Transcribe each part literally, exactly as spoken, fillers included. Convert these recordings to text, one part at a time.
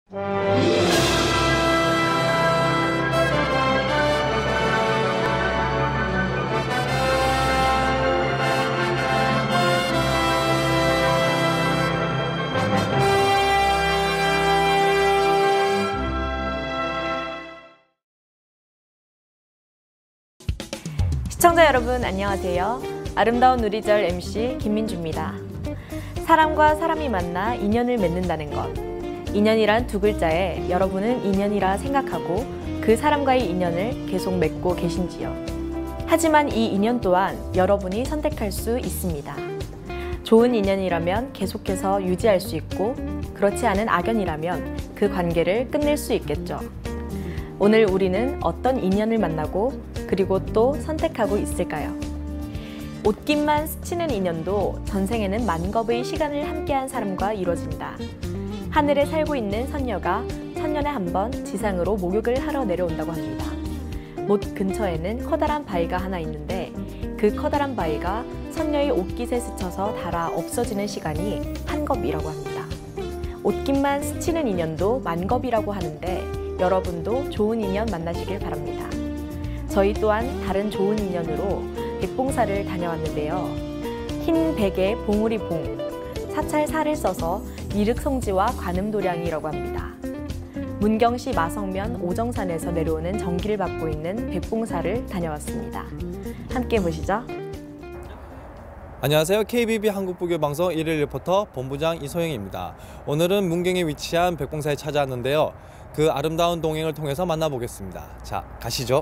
시청자 여러분 안녕하세요. 아름다운 누리절 엠씨 김민주입니다. 사람과 사람이 만나 인연을 맺는다는 것. 인연이란 두 글자에 여러분은 인연이라 생각하고 그 사람과의 인연을 계속 맺고 계신지요? 하지만 이 인연 또한 여러분이 선택할 수 있습니다. 좋은 인연이라면 계속해서 유지할 수 있고 그렇지 않은 악연이라면 그 관계를 끝낼 수 있겠죠. 오늘 우리는 어떤 인연을 만나고 그리고 또 선택하고 있을까요? 옷깃만 스치는 인연도 전생에는 만겁의 시간을 함께한 사람과 이루어진다. 하늘에 살고 있는 선녀가 천년에 한 번 지상으로 목욕을 하러 내려온다고 합니다. 못 근처에는 커다란 바위가 하나 있는데 그 커다란 바위가 선녀의 옷깃에 스쳐서 닳아 없어지는 시간이 한겁이라고 합니다. 옷깃만 스치는 인연도 만겁이라고 하는데 여러분도 좋은 인연 만나시길 바랍니다. 저희 또한 다른 좋은 인연으로 백봉사를 다녀왔는데요. 흰 백에 봉우리 봉, 사찰 사를 써서 미륵성지와 관음도량이라고 합니다. 문경시 마성면 오정산에서 내려오는 정기를 받고 있는 백봉사를 다녀왔습니다. 함께 보시죠. 안녕하세요. 케이비비 한국부교방송 일일 리포터 본부장 이소영입니다. 오늘은 문경에 위치한 백봉사에 찾아왔는데요. 그 아름다운 동행을 통해서 만나보겠습니다. 자, 가시죠.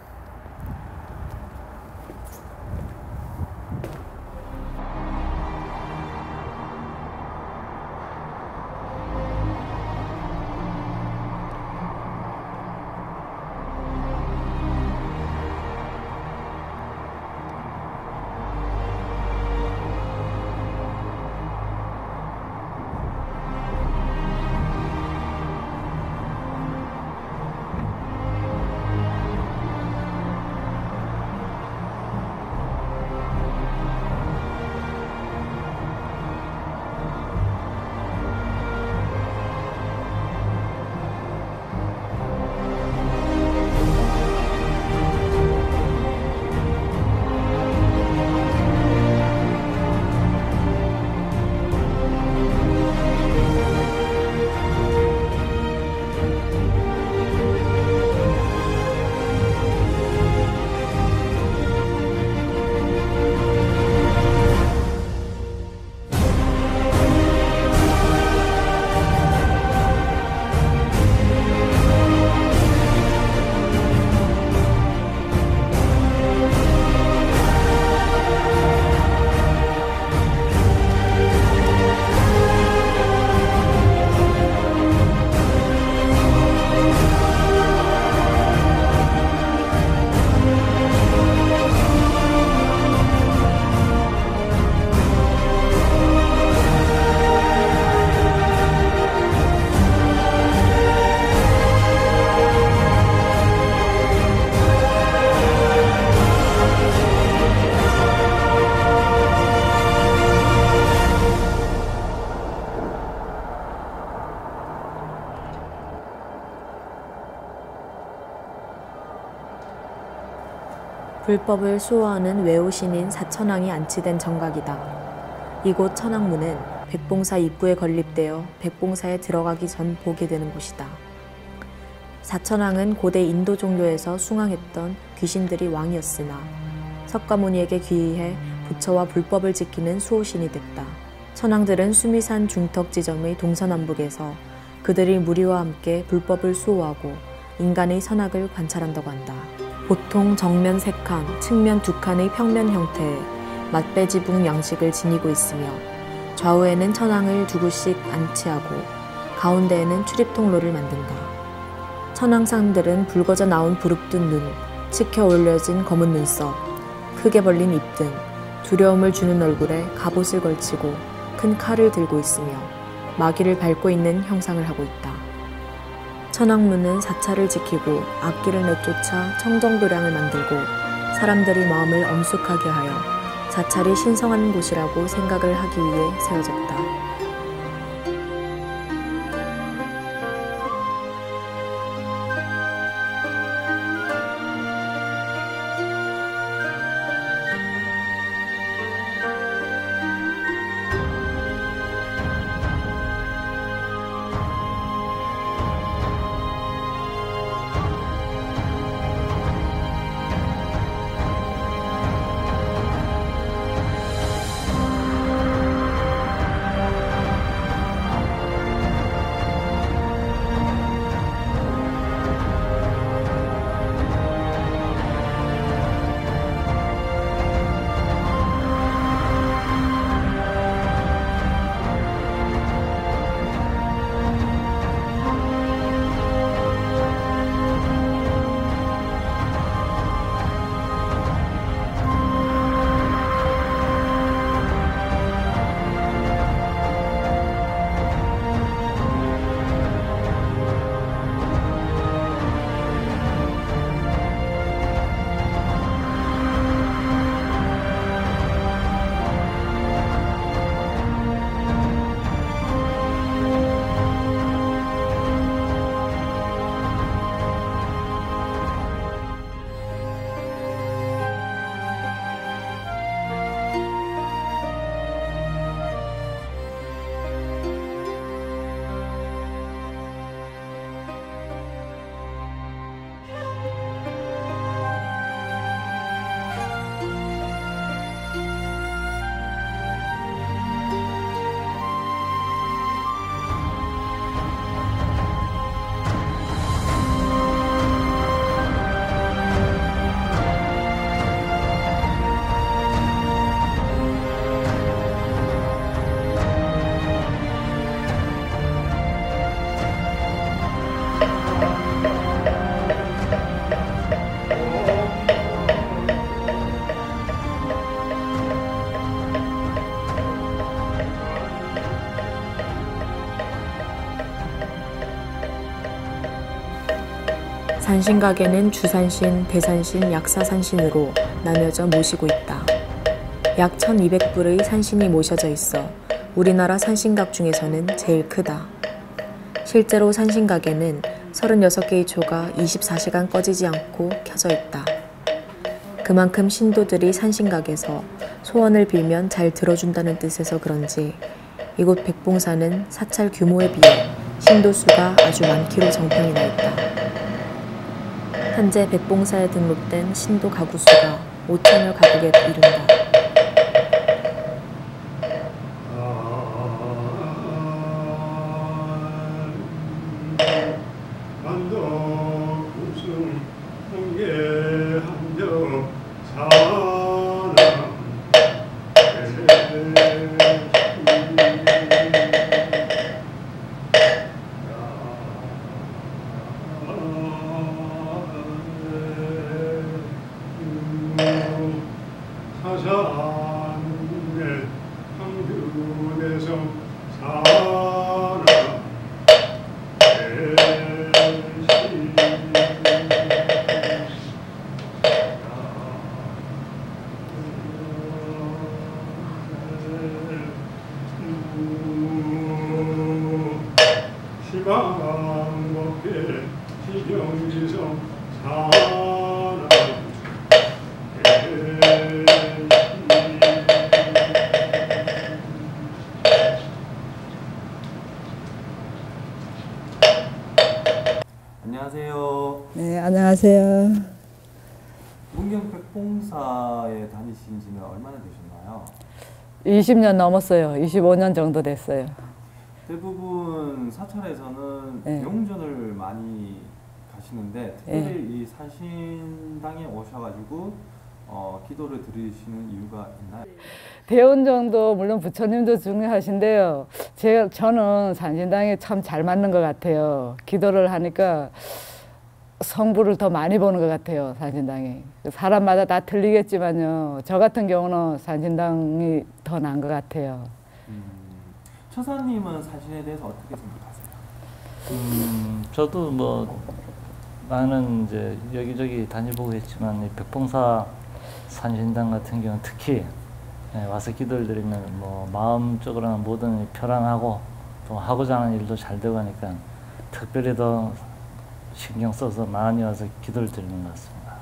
불법을 수호하는 외호신인 사천왕이 안치된 정각이다. 이곳 천왕문은 백봉사 입구에 건립되어 백봉사에 들어가기 전 보게 되는 곳이다. 사천왕은 고대 인도 종교에서 숭앙했던 귀신들이 왕이었으나 석가모니에게 귀의해 부처와 불법을 지키는 수호신이 됐다. 천왕들은 수미산 중턱 지점의 동서남북에서 그들이 무리와 함께 불법을 수호하고 인간의 선악을 관찰한다고 한다. 보통 정면 세 칸, 측면 두 칸의 평면 형태의 맞배지붕 양식을 지니고 있으며 좌우에는 천왕을 두 구씩 안치하고 가운데에는 출입통로를 만든다. 천왕상들은 붉어져 나온 부릅뜬 눈, 치켜 올려진 검은 눈썹, 크게 벌린 입 등 두려움을 주는 얼굴에 갑옷을 걸치고 큰 칼을 들고 있으며 마귀를 밟고 있는 형상을 하고 있다. 천왕문은 사찰을 지키고 악기를 내쫓아 청정도량을 만들고 사람들의 마음을 엄숙하게 하여 사찰이 신성한 곳이라고 생각을 하기 위해 세워졌다. 산신각에는 주산신, 대산신, 약사산신으로 나뉘어져 모시고 있다. 약 천이백 불의 산신이 모셔져 있어 우리나라 산신각 중에서는 제일 크다. 실제로 산신각에는 서른여섯 개의 초가 이십사 시간 꺼지지 않고 켜져 있다. 그만큼 신도들이 산신각에서 소원을 빌면 잘 들어준다는 뜻에서 그런지 이곳 백봉사는 사찰 규모에 비해 신도 수가 아주 많기로 정평이 나 있다. 현재 백봉사에 등록된 신도 가구 수가 오천여 가구에 이른다. 안녕하세요. 네, 안녕하세요. 문경 백봉사에 다니신 지는 얼마나 되셨나요? 이십 년 넘었어요. 이십오 년 정도 됐어요. 대부분 사찰에서는 네. 대웅전을 많이 가시는데 특별히 네. 이 산신당에 오셔가지고 어, 기도를 드리시는 이유가 있나요? 대원정도 물론 부처님도 중요하신데요. 제, 저는 산신당에 참 잘 맞는 것 같아요. 기도를 하니까 성부를 더 많이 보는 것 같아요. 산신당이. 사람마다 다 틀리겠지만요. 저 같은 경우는 산신당이 더 나은 것 같아요. 음, 처사님은 산신에 대해서 어떻게 생각하세요? 음, 저도 뭐 많은 이제 여기저기 다녀보고 했지만 이 백봉사 산신당 같은 경우는 특히 예, 와서 기도를 드리면 뭐 마음적으로나 뭐든 편안하고 또 하고자 하는 일도 잘 되고 하니까 특별히 더 신경 써서 많이 와서 기도를 드리는 것 같습니다.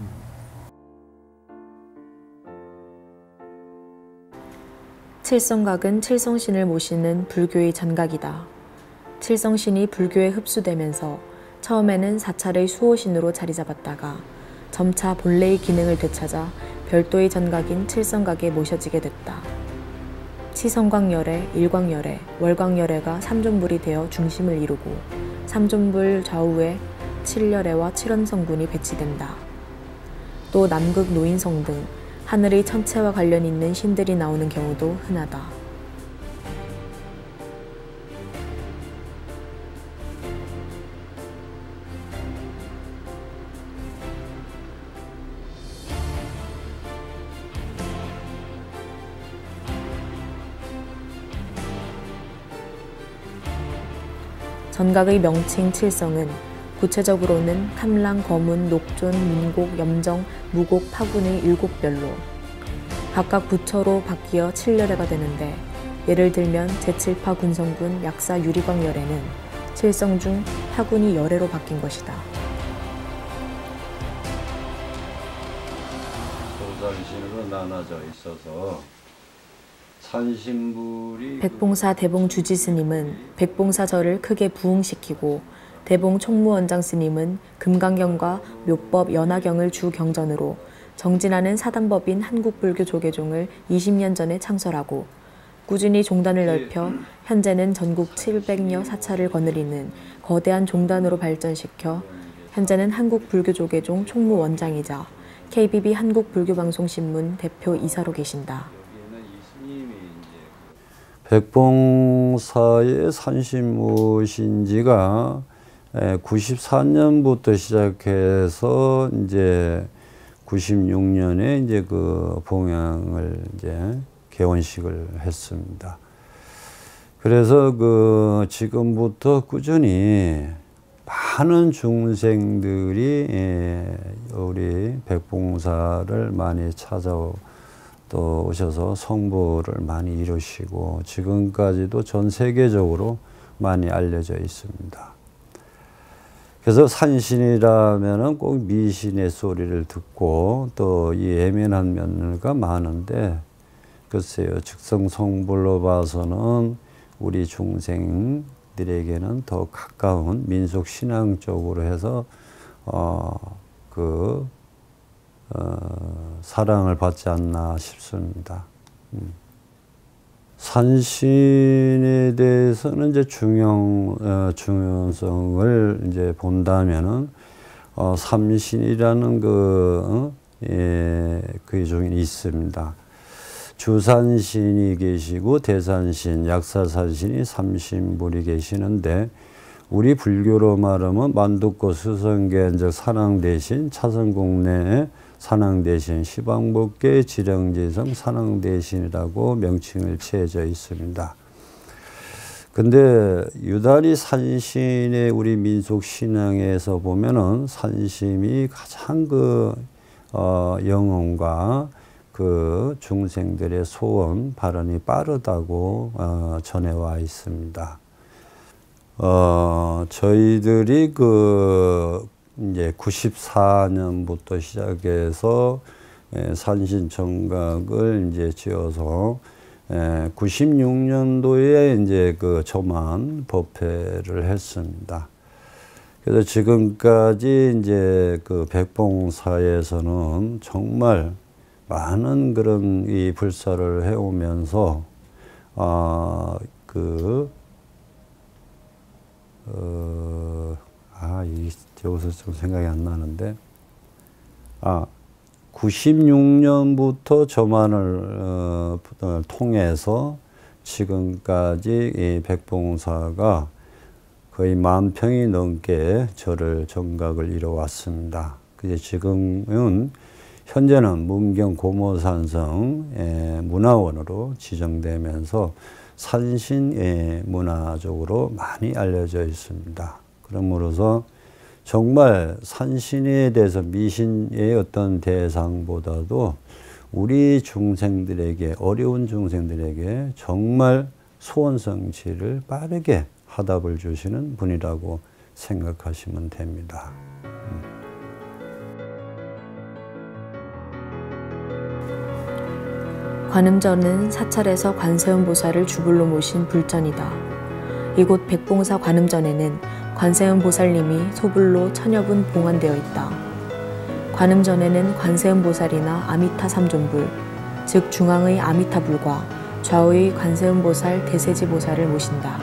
칠성각은 칠성신을 모시는 불교의 전각이다. 칠성신이 불교에 흡수되면서 처음에는 사찰의 수호신으로 자리 잡았다가 점차 본래의 기능을 되찾아 별도의 전각인 칠성각에 모셔지게 됐다. 치성광열애, 일광열애, 월광열애가 삼존불이 되어 중심을 이루고 삼존불 좌우에 칠열애와 칠원성군이 배치된다. 또 남극 노인성 등 하늘의 천체와 관련 있는 신들이 나오는 경우도 흔하다. 전각의 명칭 칠성은 구체적으로는 탐랑, 거문, 녹존, 문곡, 염정, 무곡, 파군의 일곱 별로 각각 부처로 바뀌어 칠열애가 되는데, 예를 들면 제칠파 군성군 약사 유리광열애는 칠성 중 파군이 열애로 바뀐 것이다. 소산신으로 나눠져 있어서 산신불이 백봉사 대봉 주지 스님은 백봉사절을 크게 부흥시키고, 대봉 총무원장 스님은 금강경과 묘법 연화경을 주 경전으로 정진하는 사단법인 한국불교 조계종을 이십 년 전에 창설하고 꾸준히 종단을 넓혀 현재는 전국 칠백여 사찰을 거느리는 거대한 종단으로 발전시켜 현재는 한국불교조계종 총무원장이자 케이비비 한국불교방송신문 대표 이사로 계신다. 백봉사의 산신무신지가 구십사 년부터 시작해서 이제 구십육 년에 이제 그 봉양을 이제 개원식을 했습니다. 그래서 그 지금부터 꾸준히 많은 중생들이 예, 우리 백봉사를 많이 찾아오셔서 성불을 많이 이루시고 지금까지도 전 세계적으로 많이 알려져 있습니다. 그래서 산신이라면은 꼭 미신의 소리를 듣고 또 이 예민한 면가 많은데 글쎄요, 즉성성불로 봐서는 우리 중생들에게는 더 가까운 민속 신앙 쪽으로 해서 어, 그 어, 사랑을 받지 않나 싶습니다. 음. 산신에 대해서는 이제 중형 어, 중요성을 이제 본다면은 어, 삼신이라는 그 어, 예, 그 중에 있습니다. 주산신이 계시고 대산신, 약사산신이 삼신불이 계시는데 우리 불교로 말하면 만두꽃 수성계적 산왕대신, 차선공내 산왕대신, 시방법계 지령지성 산왕대신이라고 명칭을 채워져 있습니다. 근데 유달리 산신의 우리 민속 신앙에서 보면은 산심이 가장 그 어, 영혼과 그 중생들의 소원 발언이 빠르다고 어, 전해와 있습니다. 어, 저희들이 그 이제 구십사 년부터 시작해서 에, 산신청각을 이제 지어서 에, 구십육 년도에 이제 그 조만 법회를 했습니다. 그래서 지금까지 이제 그 백봉사에서는 정말 많은 그런 이 불사를 해오면서, 아, 그, 어, 아, 이, 여기서 좀 생각이 안 나는데, 아, 구십육 년부터 저만을, 어, 통해서 지금까지 이 백봉사가 거의 만 평이 넘게 절을 정각을 이뤄왔습니다. 그게 지금은 현재는 문경 고모산성 문화원으로 지정되면서 산신 문화적으로 많이 알려져 있습니다. 그러므로서 정말 산신에 대해서 미신의 어떤 대상보다도 우리 중생들에게, 어려운 중생들에게 정말 소원 성취를 빠르게 화답을 주시는 분이라고 생각하시면 됩니다. 관음전은 사찰에서 관세음보살을 주불로 모신 불전이다. 이곳 백봉사 관음전에는 관세음보살님이 소불로 천여분 봉안되어 있다. 관음전에는 관세음보살이나 아미타 삼존불, 즉 중앙의 아미타불과 좌우의 관세음보살 대세지보살을 모신다.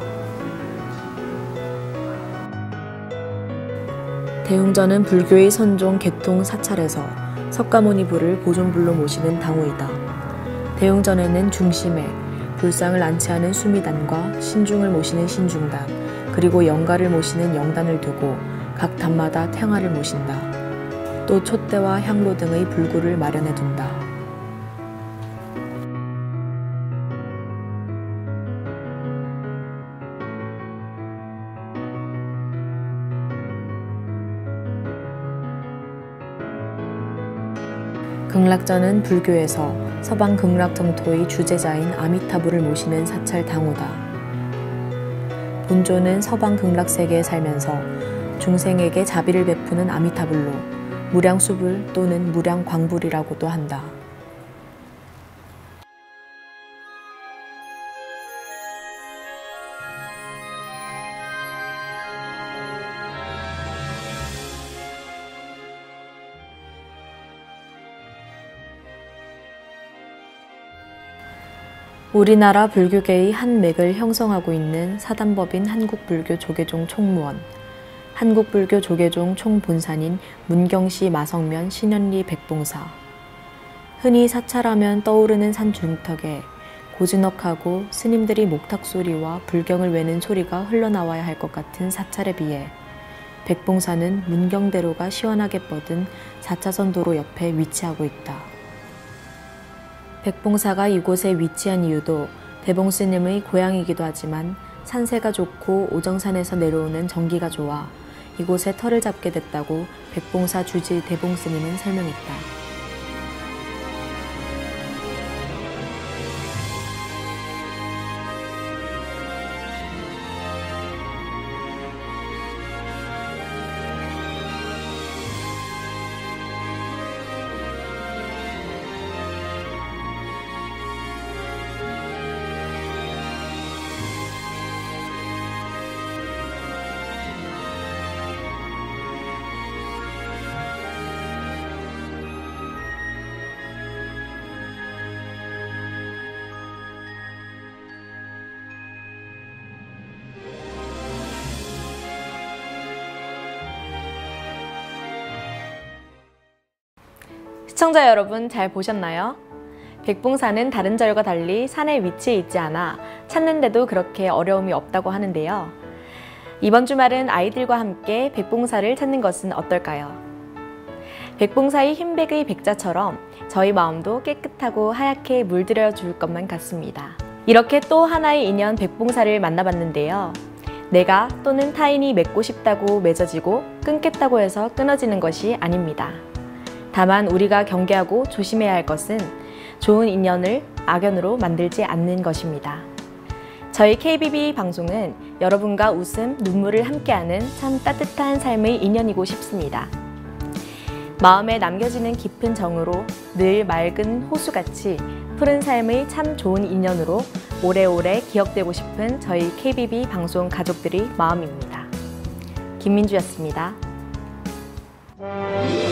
대웅전은 불교의 선종 개통 사찰에서 석가모니불을 보존불로 모시는 당호이다. 대웅전에는 중심에 불상을 안치하는 수미단과 신중을 모시는 신중단, 그리고 영가를 모시는 영단을 두고 각 단마다 탱화를 모신다. 또 촛대와 향로 등의 불구를 마련해 둔다. 극락전은 불교에서 서방 극락정토의 주제자인 아미타불을 모시는 사찰 당호다. 본조는 서방 극락세계에 살면서 중생에게 자비를 베푸는 아미타불로 무량수불 또는 무량광불이라고도 한다. 우리나라 불교계의 한 맥을 형성하고 있는 사단법인 한국불교 조계종 총무원, 한국불교 조계종 총본산인 문경시 마성면 신현리 백봉사. 흔히 사찰하면 떠오르는 산 중턱에 고즈넉하고 스님들이 목탁소리와 불경을 외는 소리가 흘러나와야 할 것 같은 사찰에 비해 백봉사는 문경대로가 시원하게 뻗은 사 차선 도로 옆에 위치하고 있다. 백봉사가 이곳에 위치한 이유도 대봉스님의 고향이기도 하지만 산세가 좋고 오정산에서 내려오는 전기가 좋아 이곳에 터를 잡게 됐다고 백봉사 주지 대봉 스님은 설명했다. 시청자 여러분 잘 보셨나요? 백봉사는 다른 절과 달리 산에 위치해 있지 않아 찾는데도 그렇게 어려움이 없다고 하는데요. 이번 주말은 아이들과 함께 백봉사를 찾는 것은 어떨까요? 백봉사의 흰백의 백자처럼 저희 마음도 깨끗하고 하얗게 물들여 줄 것만 같습니다. 이렇게 또 하나의 인연 백봉사를 만나봤는데요. 내가 또는 타인이 맺고 싶다고 맺어지고 끊겠다고 해서 끊어지는 것이 아닙니다. 다만 우리가 경계하고 조심해야 할 것은 좋은 인연을 악연으로 만들지 않는 것입니다. 저희 케이비비 방송은 여러분과 웃음, 눈물을 함께하는 참 따뜻한 삶의 인연이고 싶습니다. 마음에 남겨지는 깊은 정으로 늘 맑은 호수같이 푸른 삶의 참 좋은 인연으로 오래오래 기억되고 싶은 저희 케이비비 방송 가족들의 마음입니다. 김민주였습니다.